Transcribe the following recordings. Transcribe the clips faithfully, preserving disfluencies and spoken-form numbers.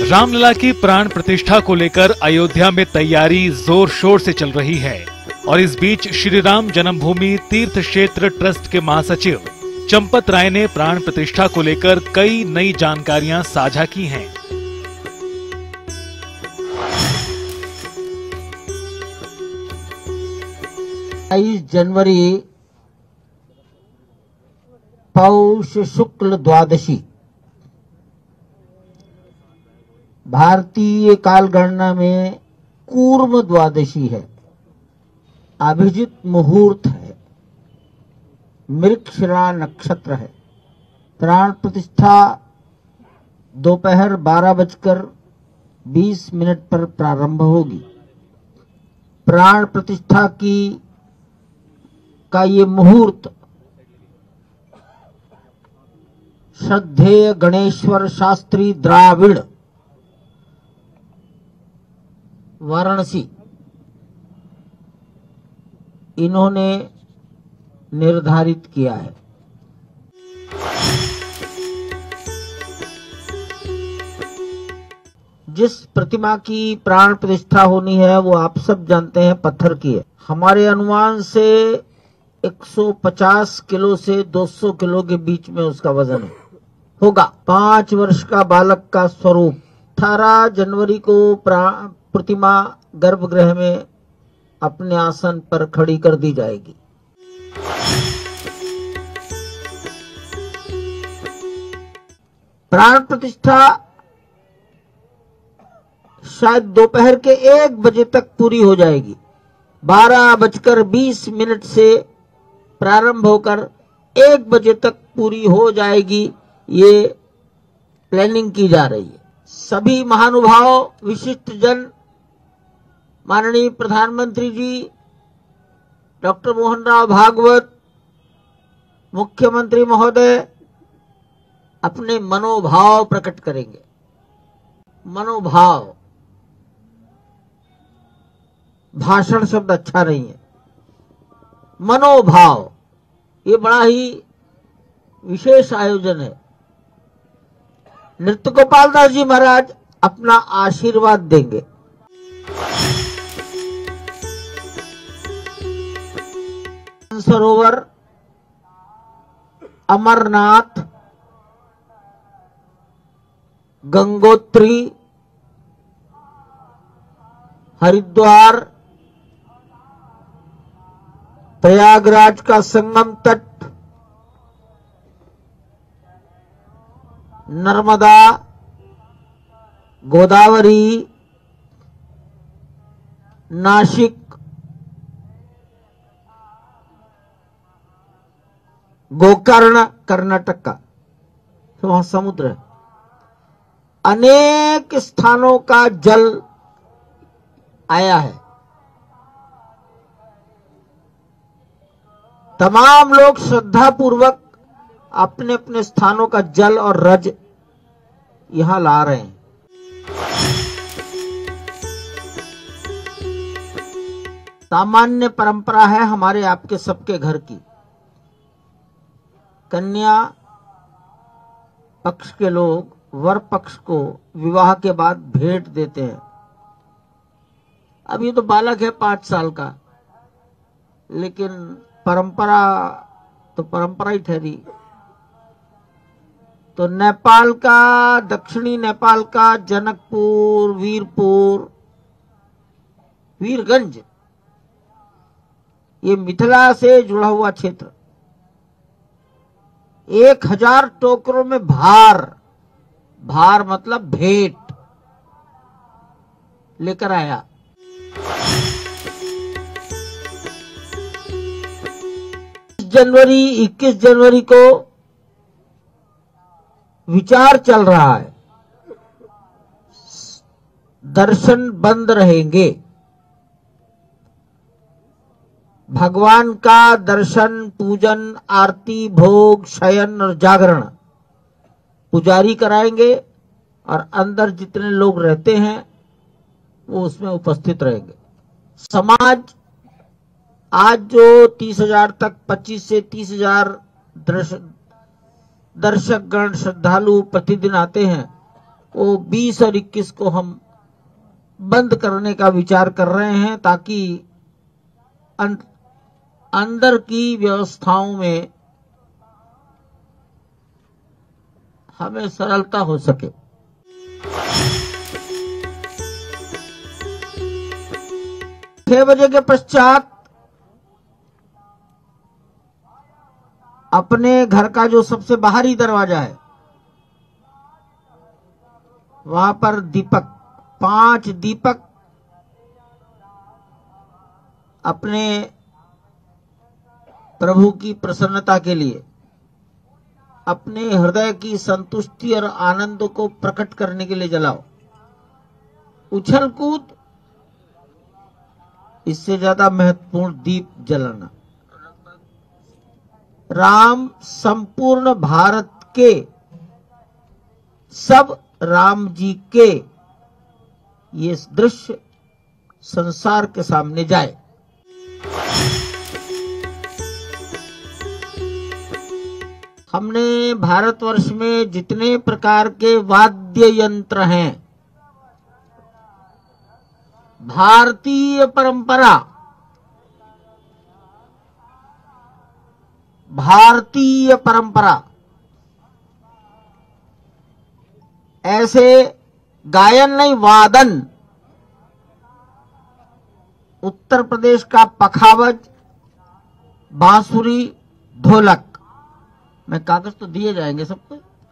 रामलला की प्राण प्रतिष्ठा को लेकर अयोध्या में तैयारी जोर शोर से चल रही है और इस बीच श्री राम जन्मभूमि तीर्थ क्षेत्र ट्रस्ट के महासचिव चंपत राय ने प्राण प्रतिष्ठा को लेकर कई नई जानकारियां साझा की हैं। बाईस जनवरी पौष शुक्ल द्वादशी भारतीय कालगणना में कूर्म द्वादशी है। अभिजित मुहूर्त है, मृगशिरा नक्षत्र है। प्राण प्रतिष्ठा दोपहर बारह बजकर बीस मिनट पर प्रारंभ होगी। प्राण प्रतिष्ठा की का ये मुहूर्त श्रद्धेय गणेश्वर शास्त्री द्राविड़ वाराणसी इन्होंने निर्धारित किया है। जिस प्रतिमा की प्राण प्रतिष्ठा होनी है वो आप सब जानते हैं पत्थर की है। हमारे अनुमान से एक सौ पचास किलो से दो सौ किलो के बीच में उसका वजन है, होगा। पांच वर्ष का बालक का स्वरूप। अठारह जनवरी को प्रतिमा गर्भगृह में अपने आसन पर खड़ी कर दी जाएगी। प्राण प्रतिष्ठा शायद दोपहर के एक बजे तक पूरी हो जाएगी। बारह बजकर बीस मिनट से प्रारंभ होकर एक बजे तक पूरी हो जाएगी, ये प्लानिंग की जा रही है। सभी महानुभाव, विशिष्ट जन, माननीय प्रधानमंत्री जी डॉक्टर मोहन राव भागवत, मुख्यमंत्री महोदय अपने मनोभाव प्रकट करेंगे। मनोभाव, भाषण शब्द अच्छा नहीं है, मनोभाव, ये बड़ा ही विशेष आयोजन है। नृत्य गोपाल दास जी महाराज अपना आशीर्वाद देंगे। सरोवर, अमरनाथ, गंगोत्री, हरिद्वार, प्रयागराज का संगम तट, नर्मदा, गोदावरी, नासिक, गोकर्ण कर्नाटक का, तो वहां समुद्र है। अनेक स्थानों का जल आया है। तमाम लोग श्रद्धा पूर्वक अपने अपने स्थानों का जल और रज यहां ला रहे हैं। सामान्य परंपरा है हमारे आपके सबके घर की। कन्या पक्ष के लोग वर पक्ष को विवाह के बाद भेंट देते हैं। अब ये तो बालक है पांच साल का, लेकिन परंपरा तो परंपरा ही ठहरी। तो नेपाल का, दक्षिणी नेपाल का जनकपुर, वीरपुर, वीरगंज, ये मिथिला से जुड़ा हुआ क्षेत्र, एक हजार टोकरों में भार, भार मतलब भेंट लेकर आया। जनवरी इक्कीस जनवरी को विचार चल रहा है, दर्शन बंद रहेंगे। भगवान का दर्शन, पूजन, आरती, भोग, शयन और जागरण पुजारी कराएंगे और अंदर जितने लोग रहते हैं वो उसमें उपस्थित रहेंगे। समाज आज जो तीस हजार तक, पच्चीस से तीस हजार दर्शक गण श्रद्धालु प्रतिदिन आते हैं, वो बीस और इक्कीस को हम बंद करने का विचार कर रहे हैं, ताकि अं, अंदर की व्यवस्थाओं में हमें सरलता हो सके। छह बजे के पश्चात अपने घर का जो सबसे बाहरी दरवाजा है वहां पर दीपक, पांच दीपक अपने प्रभु की प्रसन्नता के लिए, अपने हृदय की संतुष्टि और आनंद को प्रकट करने के लिए जलाओ। उछल कूद, इससे ज्यादा महत्वपूर्ण दीप जलाना। राम संपूर्ण भारत के, सब राम जी के, ये दृश्य संसार के सामने जाए। हमने भारतवर्ष में जितने प्रकार के वाद्य यंत्र हैं, भारतीय परंपरा, भारतीय परंपरा ऐसे गायन नहीं, वादन, उत्तर प्रदेश का पखावज, बांसुरी, ढोलक, मैं कागज तो दिए जाएंगे सबको,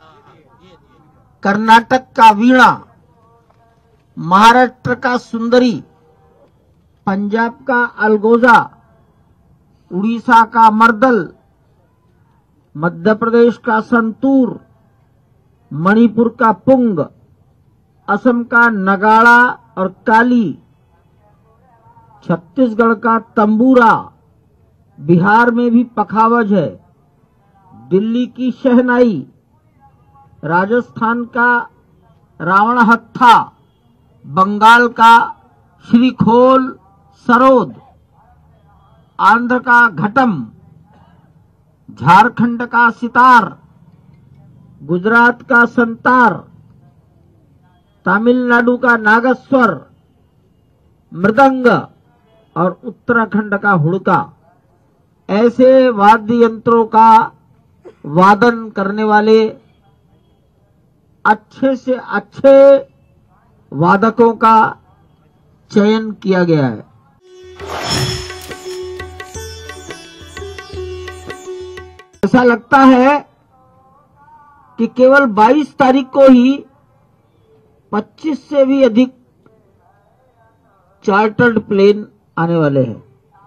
कर्नाटक का वीणा, महाराष्ट्र का सुंदरी, पंजाब का अलगोजा, उड़ीसा का मर्दल, मध्य प्रदेश का संतूर, मणिपुर का पुंग, असम का नगाड़ा और काली, छत्तीसगढ़ का तंबूरा, बिहार में भी पखावज है, दिल्ली की शहनाई, राजस्थान का रावण हत्था, बंगाल का श्रीखोल सरोद, आंध्र का घटम, झारखंड का सितार, गुजरात का संतार, तमिलनाडु का नागस्वर, मृदंग और उत्तराखंड का हुड़का, ऐसे वाद्य यंत्रों का वादन करने वाले अच्छे से अच्छे वादकों का चयन किया गया है। ऐसा लगता है कि केवल बाईस तारीख को ही पच्चीस से भी अधिक चार्टर्ड प्लेन आने वाले हैं।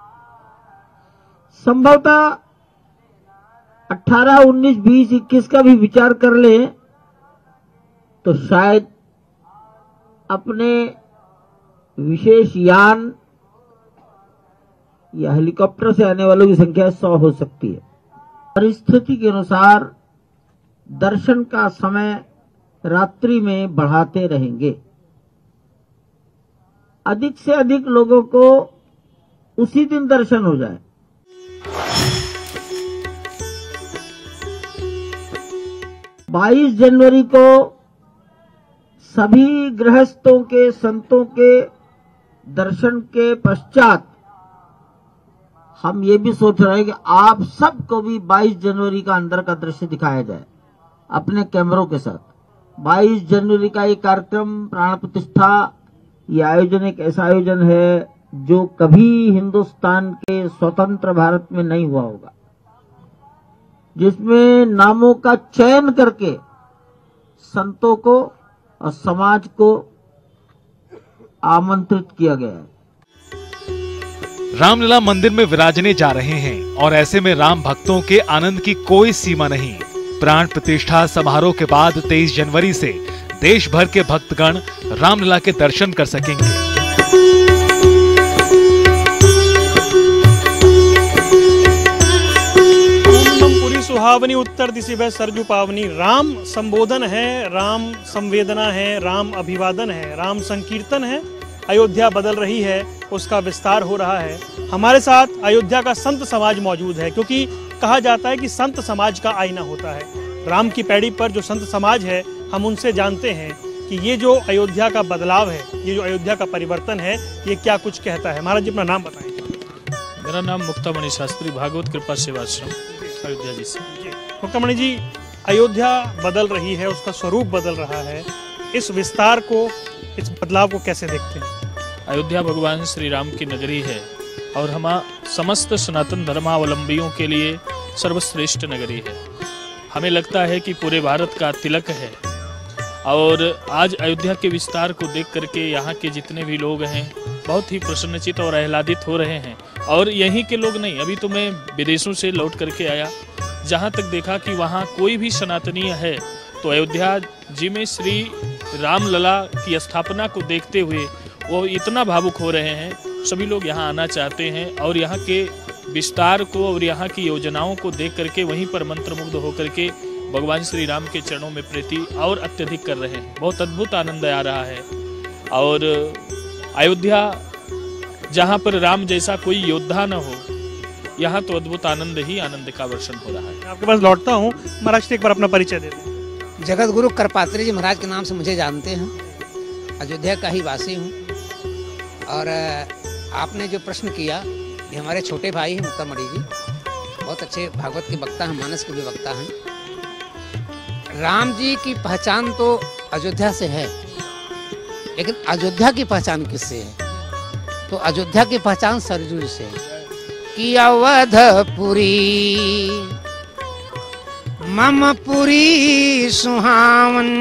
संभवतः अठारह, उन्नीस, बीस, इक्कीस का भी विचार कर ले तो शायद अपने विशेष यान या हेलीकॉप्टर से आने वालों की संख्या सौ हो सकती है। परिस्थिति के अनुसार दर्शन का समय रात्रि में बढ़ाते रहेंगे। अधिक से अधिक लोगों को उसी दिन दर्शन हो जाए। बाईस जनवरी को सभी गृहस्थों के, संतों के दर्शन के पश्चात हम ये भी सोच रहे हैं कि आप सबको भी बाईस जनवरी का अंदर का दृश्य दिखाया जाए अपने कैमरों के साथ। बाईस जनवरी का ये कार्यक्रम प्राण प्रतिष्ठा, ये आयोजन एक ऐसा आयोजन है जो कभी हिंदुस्तान के स्वतंत्र भारत में नहीं हुआ होगा, जिसमें नामों का चयन करके संतों को और समाज को आमंत्रित किया गया है। रामलला मंदिर में विराजने जा रहे हैं और ऐसे में राम भक्तों के आनंद की कोई सीमा नहीं। प्राण प्रतिष्ठा समारोह के बाद तेईस जनवरी से देश भर के भक्तगण रामलला के दर्शन कर सकेंगे। सुहावनी उत्तर दिशि वह सरजू पावनी। राम संबोधन है, राम संवेदना है, राम अभिवादन है, राम संकीर्तन है। अयोध्या बदल रही है, उसका विस्तार हो रहा है। हमारे साथ अयोध्या का संत समाज मौजूद है, क्योंकि कहा जाता है कि संत समाज का आईना होता है। राम की पैड़ी पर जो संत समाज है, हम उनसे जानते हैं कि ये जो अयोध्या का बदलाव है, ये जो अयोध्या का परिवर्तन है, ये क्या कुछ कहता है। महाराज जी अपना नाम बताएं। मेरा नाम मुक्तामणि शास्त्री, भागवत कृपा सेवाश्रम, अयोध्या जी से। मुक्तामणि जी, अयोध्या बदल रही है, उसका स्वरूप बदल रहा है, इस विस्तार को, इस बदलाव को कैसे देखते हैं? अयोध्या भगवान श्री राम की नगरी है और हम समस्त सनातन धर्मावलंबियों के लिए सर्वश्रेष्ठ नगरी है। हमें लगता है कि पूरे भारत का तिलक है और आज अयोध्या के विस्तार को देख करके यहाँ के जितने भी लोग हैं बहुत ही प्रसन्नचित और आह्लादित हो रहे हैं। और यहीं के लोग नहीं, अभी तो मैं विदेशों से लौट करके आया, जहाँ तक देखा कि वहाँ कोई भी सनातनीय है तो अयोध्या जी में श्री रामलला की स्थापना को देखते हुए वो इतना भावुक हो रहे हैं। सभी लोग यहाँ आना चाहते हैं और यहाँ के विस्तार को और यहाँ की योजनाओं को देख करके वहीं पर मंत्रमुग्ध होकर के भगवान श्री राम के चरणों में प्रीति और अत्यधिक कर रहे हैं। बहुत अद्भुत आनंद आ रहा है। और अयोध्या जहाँ पर राम जैसा कोई योद्धा न हो, यहाँ तो अद्भुत आनंद ही आनंद का वर्षण हो रहा है। आपके पास लौटता हूँ, महाराज एक बार अपना परिचय दे दें। जगत गुरु करपात्री जी महाराज के नाम से मुझे जानते हैं, अयोध्या का ही वासी हूँ। और आपने जो प्रश्न किया, ये हमारे छोटे भाई हैं मुक्तामणि जी, बहुत अच्छे भागवत के वक्ता हैं, मानस के भी वक्ता हैं। राम जी की पहचान तो अयोध्या से है, लेकिन अयोध्या की पहचान किससे है? तो अयोध्या की पहचान सरजू से है कि अवधपुरी मम पुरी सुहावन,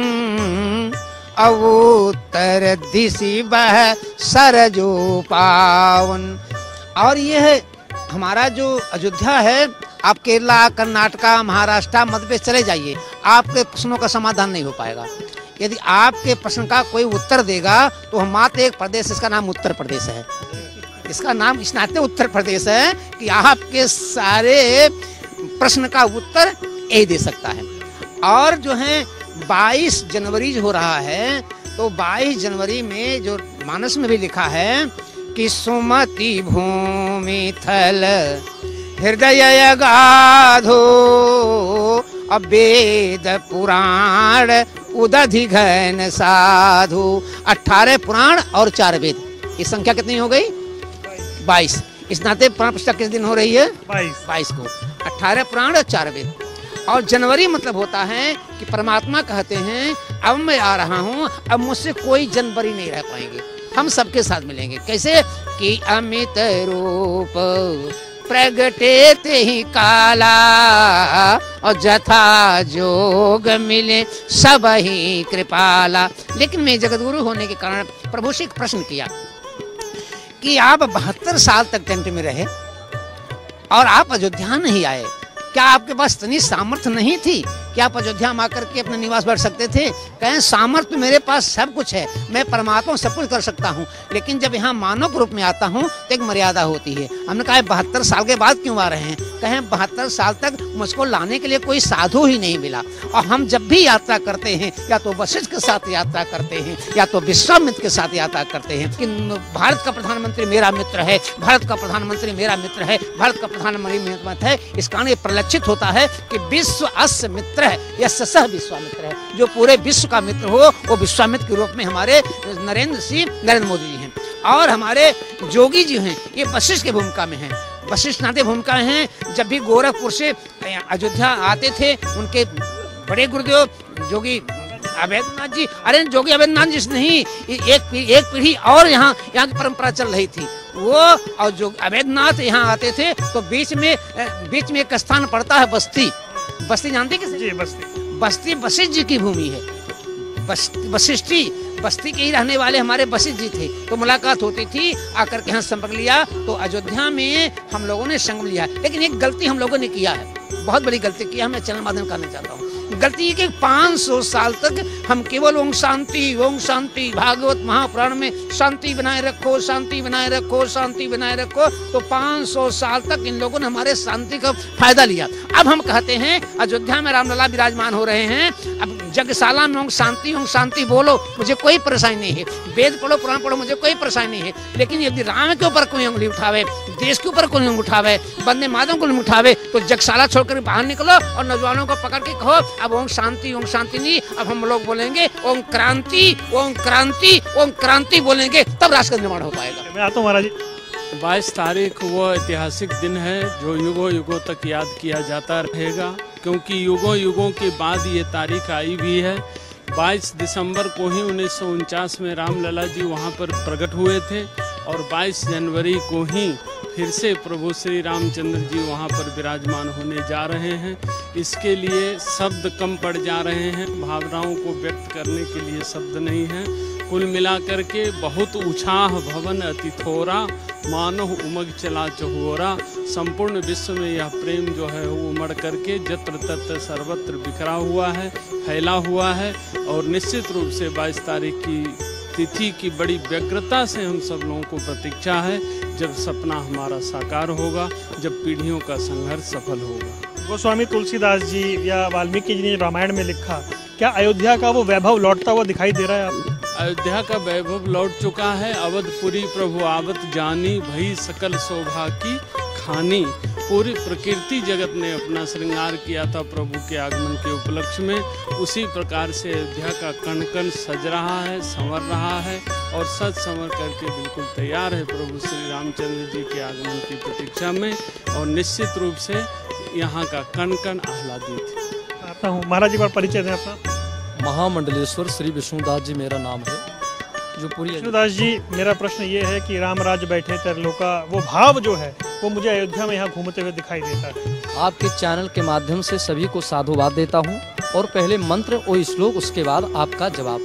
अवोत्तर दिशि बह सरजो पावन। और यह हमारा जो अयोध्या है, आप केरला, कर्नाटका, महाराष्ट्र, मध्य प्रदेश चले जाइए, आपके प्रश्नों का समाधान नहीं हो पाएगा। यदि आपके प्रश्न का कोई उत्तर देगा तो हम मात्र एक प्रदेश, इसका नाम उत्तर प्रदेश है। इसका नाम इस नाते उत्तर प्रदेश है कि आपके सारे प्रश्न का उत्तर यही दे सकता है। और जो है बाईस जनवरी जो हो रहा है, तो बाईस जनवरी में जो मानस में भी लिखा है कि सुमति भूमि थल हृदय अगाधो, वेद पुराण उदधि घन साधु। अठारह पुराण और चार वेद, इस संख्या कितनी हो गई? बाईस। इस नाते पुराण पुस्तक किस दिन हो रही है? बाईस बाईस को। अठारह पुराण और चार वेद। और जनवरी मतलब होता है कि परमात्मा कहते हैं अब मैं आ रहा हूँ, अब मुझसे कोई जनवरी नहीं रह पाएंगे, हम सबके साथ मिलेंगे। कैसे कि अमित रूप प्रगटे ते ही काला, और जथा जोग मिले सब ही कृपाला। लेकिन मैं जगतगुरु होने के कारण प्रभु से एक प्रश्न किया कि आप बहत्तर साल तक टेंट में रहे और आप अयोध्या नहीं आए, क्या आपके पास इतनी सामर्थ्य नहीं थी कि आप अयोध्या में आकर के अपना निवास बैठ सकते थे? कहें सामर्थ्य मेरे पास सब कुछ है, मैं परमात्मा सब कुछ कर सकता हूँ, लेकिन जब यहाँ मानव रूप में आता हूँ तो एक मर्यादा होती है। हमने कहा बहत्तर साल के बाद क्यों आ रहे हैं? कहें बहत्तर साल तक मुझको लाने के लिए कोई साधु ही नहीं मिला, और हम जब भी यात्रा करते हैं या तो वशिष्ठ के साथ यात्रा करते हैं या तो विश्वामित्र के साथ यात्रा करते हैं कि भारत का प्रधानमंत्री मेरा मित्र है, भारत का प्रधानमंत्री मेरा मित्र है, भारत का प्रधानमंत्री मेरा मित्र है। इस कारण ये प्रलक्षित होता है कि विश्व अस्य मित्र है, यह सह विश्वामित्र है। जो पूरे विश्व का मित्र हो वो विश्वामित्र के रूप में हमारे नरेंद्र सिंह नरेंद्र मोदी जी हैं। और हमारे जोगी जी हैं, ये वशिष्ठ की भूमिका में हैं, वशिष्ठ नाते भूमिका हैं। जब भी गोरखपुर से अयोध्या आते थे, उनके बड़े गुरुदेव जोगी अवैधनाथ जी, अरे जोगी अवैधनाथ जी नहीं, एक एक पीढ़ी और यहाँ यहाँ की परंपरा चल रही थी। वो और जो अवैधनाथ यहाँ आते थे तो बीच में बीच में एक स्थान पड़ता है बस्ती। बस्ती जानते किसे? जी, बस्ती। बस्ती वशिष्ठ जी की भूमि है। वशिष्ठी बस्ती के ही रहने वाले हमारे वशिष्ठ जी थे, तो मुलाकात होती थी, आकर के यहाँ संपर्क लिया, तो अयोध्या में हम लोगों ने संगम लिया। लेकिन एक गलती हम लोगों ने किया है, बहुत बड़ी गलती किया, मैं चैनल माध्यम करना चाहता हूँ। गलती है कि पाँच सौ साल तक हम केवल ओम शांति ओम शांति, भागवत महापुराण में शांति बनाए रखो, शांति बनाए रखो, शांति बनाए रखो, तो पाँच सौ साल तक इन लोगों ने हमारे शांति का फायदा लिया। अब हम कहते हैं अयोध्या में रामलला विराजमान हो रहे हैं, अब जगशाला में ओम शांति ओम शांति बोलो, मुझे कोई परेशानी नहीं है, वेद पढ़ो पुराण पढ़ो, मुझे कोई परेशानी नहीं है। लेकिन यदि राम के ऊपर कोई उंगली उठावे, देश के ऊपर कोई उंगली उठावे, वंदे मातरम को उठावे, तो जगशाला छोड़कर बाहर निकलो और नौजवानों को पकड़ के कहो अब ओम शांति ओम शांति नहीं, अब हम लोग बोलेंगे ओम क्रांति ओम क्रांति ओम क्रांति बोलेंगे, तब राष्ट्र का निर्माण हो पाएगा। मैं आता हूँ महाराज जी। बाईस तारीख वो ऐतिहासिक दिन है जो युगों युगों तक याद किया जाता रहेगा, क्योंकि युगों युगों के बाद ये तारीख आई भी है। बाईस दिसंबर को ही उन्नीस सौ उनचास में रामलला जी वहाँ पर प्रकट हुए थे और बाईस जनवरी को ही फिर से प्रभु श्री रामचंद्र जी वहाँ पर विराजमान होने जा रहे हैं। इसके लिए शब्द कम पड़ जा रहे हैं, भावनाओं को व्यक्त करने के लिए शब्द नहीं हैं। कुल मिलाकर के बहुत उछाह भवन अति थोरा, मानो उमग चला चहोरा। संपूर्ण विश्व में यह प्रेम जो है वो उमड़ करके जत्र तत्र सर्वत्र बिखरा हुआ है, फैला हुआ है। और निश्चित रूप से बाईस तारीख की तिथि की बड़ी व्यग्रता से हम सब लोगों को प्रतीक्षा है, जब सपना हमारा साकार होगा, जब पीढ़ियों का संघर्ष सफल होगा। गोस्वामी तुलसीदास जी या वाल्मीकि जी ने रामायण में लिखा, क्या अयोध्या का वो वैभव लौटता हुआ दिखाई दे रहा है आपको? अयोध्या का वैभव लौट चुका है। अवधपुरी प्रभु आवत जानी, भई सकल शोभा की खानी। पूरी प्रकृति जगत ने अपना श्रृंगार किया था प्रभु के आगमन के उपलक्ष्य में। उसी प्रकार से अयोध्या का कण कण सज रहा है, संवर रहा है और सज संवर करके बिल्कुल तैयार है प्रभु श्री रामचंद्र जी के आगमन की प्रतीक्षा में। और निश्चित रूप से यहाँ का कण कण आह्लादित है। आता हूँ महाराज जी, पर परिचय दें अपना। महामंडलेश्वर श्री विष्णुदास जी मेरा नाम है, जो पूरी विष्णुदास जी, मेरा प्रश्न ये है कि रामराज बैठे तरलोका, वो भाव जो है वो मुझे अयोध्या में यहाँ घूमते हुए दिखाई देता है। आपके चैनल के माध्यम से सभी को साधुवाद देता हूँ और पहले मंत्र और श्लोक, उसके बाद आपका जवाब।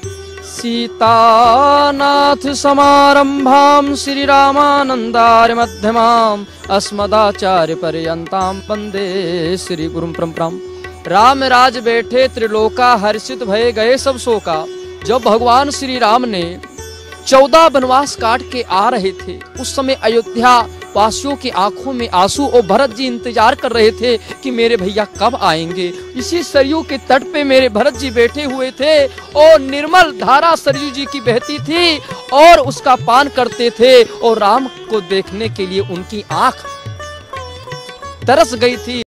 सीतानाथ समारंभाम श्री रामानंदार्य मध्यमाम अस्मदाचार्य पर्यंताम वंदे श्री गुरुम परंपराम। राम राज बैठे त्रिलोका, हर्षित भय गए सब शोका। जब भगवान श्री राम ने चौदह वनवास काट के आ रहे थे, उस समय अयोध्या वासियों की आंखों में आंसू और भरत जी इंतजार कर रहे थे कि मेरे भैया कब आएंगे। इसी सरयू के तट पे मेरे भरत जी बैठे हुए थे और निर्मल धारा सरयू जी की बहती थी और उसका पान करते थे और राम को देखने के लिए उनकी आंख तरस गई थी।